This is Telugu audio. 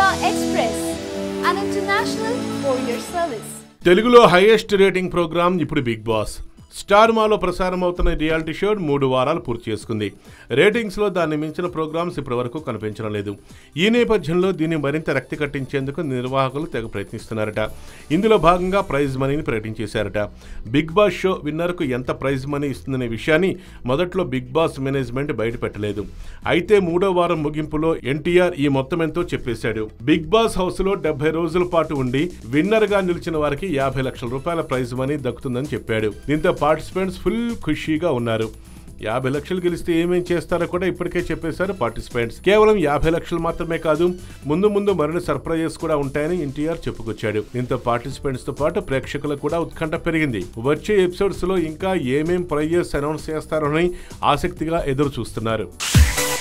Express, an international courier service. Telugulo highest rating program ఇప్పుడు బిగ్ బాస్ స్టార్ మాలో ప్రసారం అవుతున్న రియాలిటీ షో 3 వారాలు పూర్తి చేసుకుంది. రేటింగ్స్ లో దాన్ని మించిన ప్రోగ్రామ్స్ ఇప్పటివరకు కనిపించడం లేదు. ఈ నేపథ్యంలో దీన్ని మరింత రక్తి కట్టించేందుకు నిర్వాహకులు తెగ ప్రయత్నిస్తున్నారట. ఇందులో భాగంగా ప్రైజ్ మనీని ప్రకటించేశారట. బిగ్ బాస్ షో విన్నర్ కు ఎంత ప్రైజ్ మనీ ఇస్తుందనే విషయాన్ని మొదట్లో బిగ్ బాస్ మేనేజ్మెంట్ బయటపెట్టలేదు. అయితే 3వ వారం ముగింపులో NTR ఈ మొత్తం ఎంతో చెప్పేశాడు. బిగ్ బాస్ హౌస్ లో 70 రోజుల పాటు ఉండి విన్నర్ గా నిలిచిన వారికి 50 లక్షల రూపాయల ప్రైజ్ మనీ దక్కుతుందని చెప్పాడు. దీంతో పార్టిసిపెంట్స్ ఫుల్ ఖుషీగా ఉన్నారు. 50 లక్షలు గెలిస్తే ఏమేం చేస్తారో కూడా ఇప్పటికే చెప్పేశారు పార్టిసిపెంట్స్. కేవలం 50 లక్షలు మాత్రమే కాదు, ముందు మరిన్ని సర్ప్రైజెస్ కూడా ఉంటాయని NTR చెప్పుకొచ్చాడు. దీంతో పార్టిసిపెంట్స్ తో పాటు ప్రేక్షకులకు కూడా ఉత్కంఠ పెరిగింది. వచ్చే ఎపిసోడ్స్ లో ఇంకా ఏమేం ప్రైజెస్ అనౌన్స్ చేస్తారని ఆసక్తిగా ఎదురు చూస్తున్నారు.